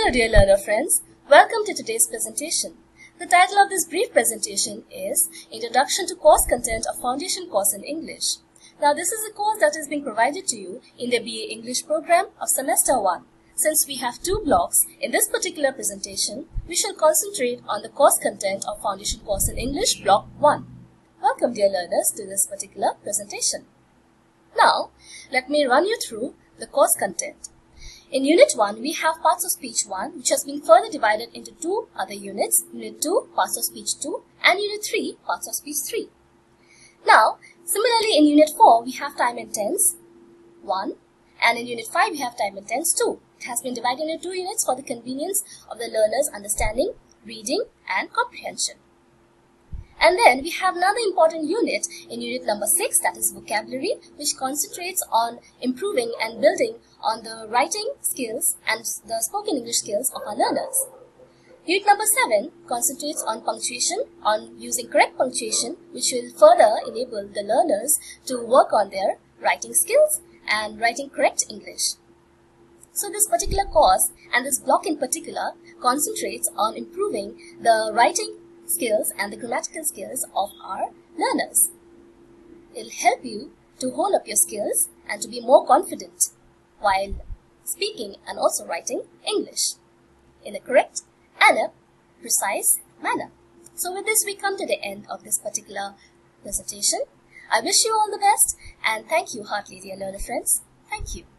Hello dear learner friends, welcome to today's presentation. The title of this brief presentation is Introduction to Course Content of Foundation Course in English. Now this is a course that is being provided to you in the BA English program of Semester 1. Since we have two blocks, in this particular presentation, we shall concentrate on the course content of Foundation Course in English Block 1. Welcome dear learners to this particular presentation. Now, let me run you through the course content. In Unit 1, we have Parts of Speech 1, which has been further divided into two other units, Unit 2, Parts of Speech 2, and Unit 3, Parts of Speech 3. Now, similarly in Unit 4, we have Time and Tense 1, and in Unit 5, we have Time and Tense 2. It has been divided into two units for the convenience of the learner's understanding, reading, and comprehension. And then we have another important unit in Unit number 6, that is Vocabulary, which concentrates on improving and building on the writing skills and the spoken English skills of our learners. Unit number 7 concentrates on punctuation, on using correct punctuation, which will further enable the learners to work on their writing skills and writing correct English. So this particular course and this block in particular concentrates on improving the writing skills and the grammatical skills of our learners. It will help you to hone up your skills and to be more confident while speaking and also writing English in a correct and a precise manner. So with this we come to the end of this particular presentation. I wish you all the best and thank you heartily dear learner friends. Thank you.